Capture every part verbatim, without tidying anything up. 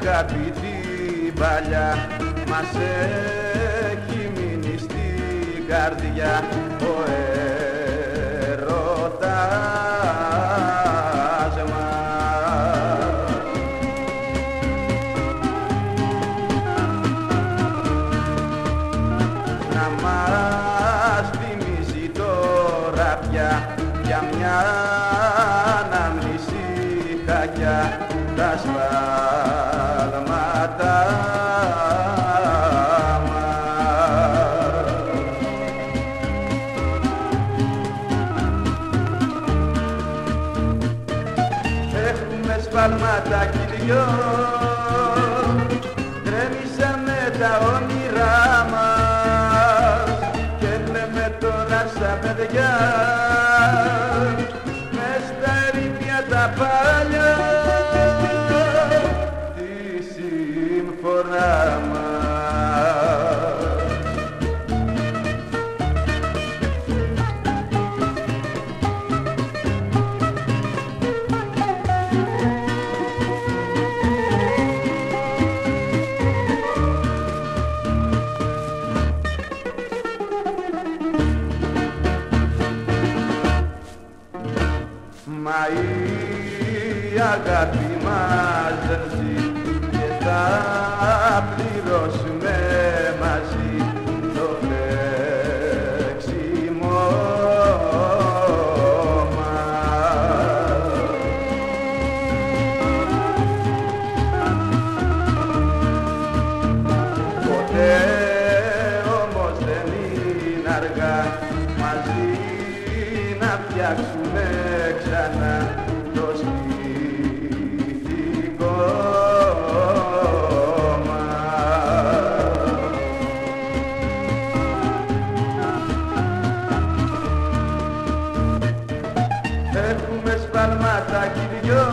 αγάπη την παλιά μας έχει μείνει στην καρδιά ο έρωτας μας. Να μας θυμίζει τώρα πια για μια ανάμνηση κακιά τα σφάλματα μας. Έχουμε σφάλματα κι δυο, γκρέμισαμε τα όνειρά μας και λέμε τώρα σαν παιδιά μες στα ερήπια τα παλιά τη σύμφωνα μας. Μα η αγάπη μας δεν ζει και θα πληρώσουμε μαζί το φλέξιμο μας. Ποτέ όμως δεν είναι αργά μαζί να φτιάξουμε ξανά το σπιτικό μας. Έχουμε σφάλματα κι δυο,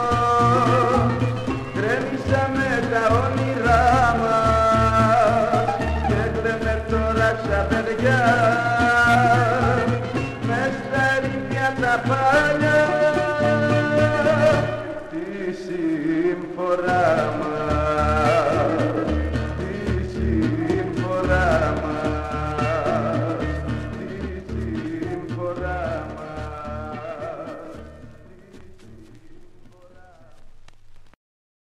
γκρέμισαμε τα όνειρά μας και κλαίμε τώρα σαν παιδιά μες στα ερήπια τα παλιά τη σύμφωνα μας, τη σύμφωνα μας, τη σύμφωνα